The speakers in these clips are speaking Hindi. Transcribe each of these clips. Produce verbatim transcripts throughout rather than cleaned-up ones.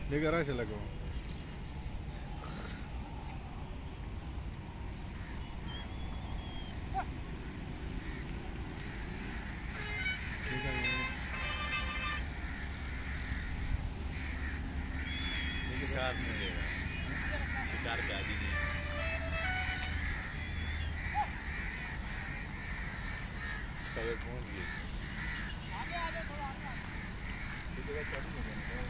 लेकर आ चला गो शिकार नहीं देगा, शिकार पे आदि नहीं। कवर पहुंच गए। आगे आगे थोड़ा आगे। ये जगह चालू हो गया।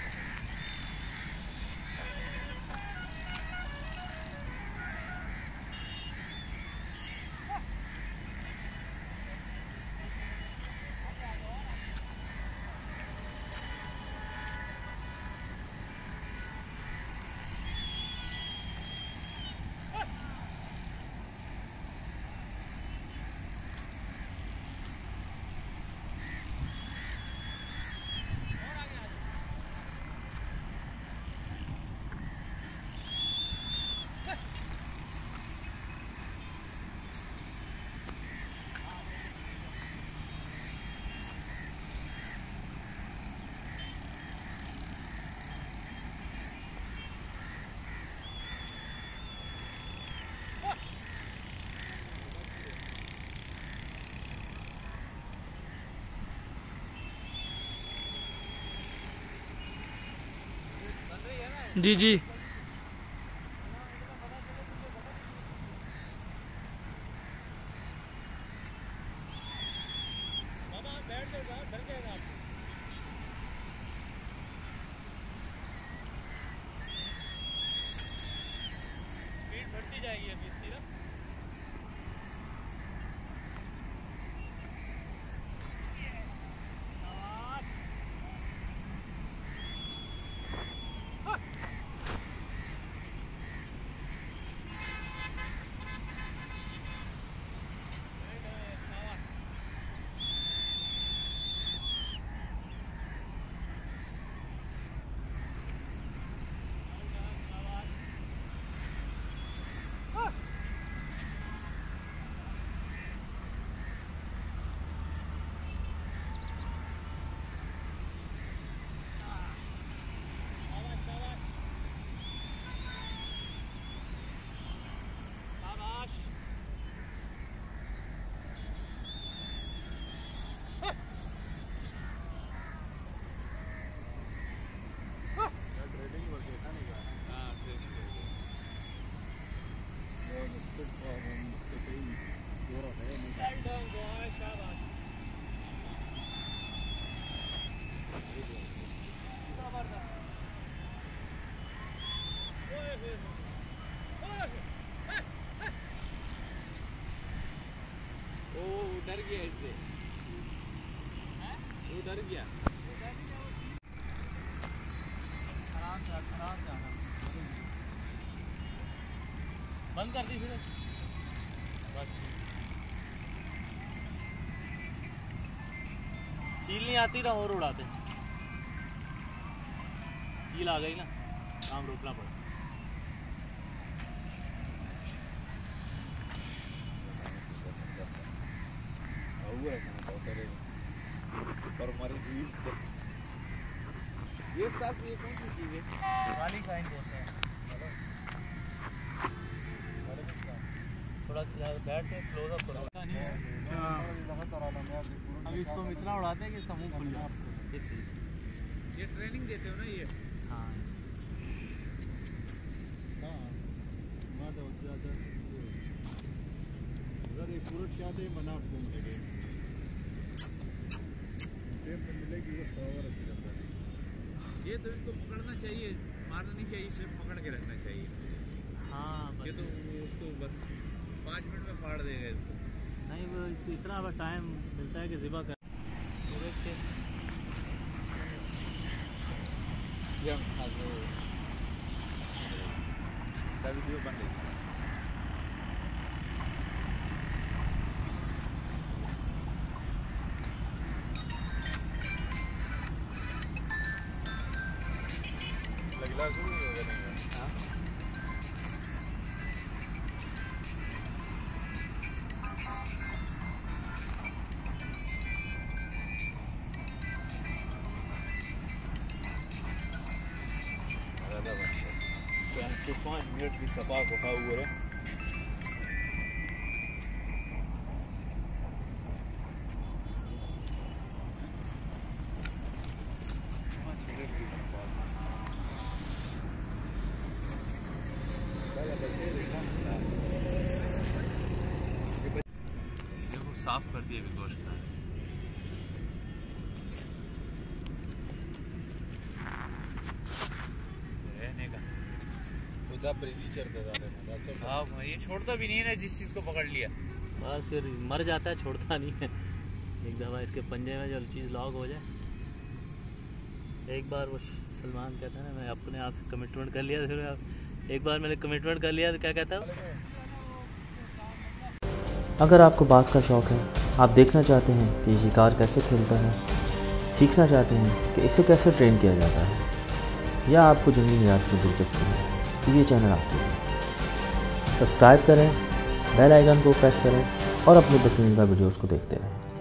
जी जी स्पीड बढ़ती जाएगी अभी इसकी ना। डर गया इससे, वो डर गया। आराम से आराम से आना, बंद कर दी फिर बस। ठीक, चील नहीं आती ना और उड़ाते। चील आ गई ना, काम रोकना पड़ा। पर हमारी ये साथ ये कौन सी चीज़ है? वाली साइन बोलते हैं। थोड़ा बैठ के क्लोज अप करो। अब इसको इतना उड़ाते हैं कि इसका मुंह खुल जाए। ये ट्रेनिंग देते हो ना ये? हाँ उधर एक पूरट शादी मना घूम लगे मिलेगी बस पावर ऐसे करता है। ये तो इसको पकड़ना चाहिए, मारना नहीं चाहिए, सिर्फ पकड़ के रखना चाहिए। हाँ ये तो उसको बस पाँच मिनट में फाड़ देगा इसको। नहीं वो इसको इतना बस टाइम मिलता है कि ज़िबा कर सूरज के वीडियो बन रही है। तो पाँच मिनट की सफा को खा हुआ है। पाँच मिनट की सफा देखो साफ कर दिए भी गोश्त रहने का खुदा प्रीति चढ़ता था। हाँ ये छोड़ता भी नहीं है ना, जिस चीज़ को पकड़ लिया बस फिर मर जाता है, छोड़ता नहीं है। एक दफ़ा इसके पंजे में जो चीज़ लॉक हो जाए। एक बार वो सलमान कहता है ना, मैं अपने आप से कमिटमेंट कर लिया, फिर एक बार मैंने कमिटमेंट कर लिया तो क्या कहता है। अगर आपको बाज़ का शौक़ है, आप देखना चाहते हैं कि शिकार कैसे खेलता है, सीखना चाहते हैं कि इसे कैसे ट्रेन किया जाता है, या आपको जंगली हयात में दिलचस्पी है, तो ये चैनल आपके लिए। सब्सक्राइब करें, बेल आइकन को प्रेस करें और अपनी पसंदीदा वीडियोस को देखते रहें।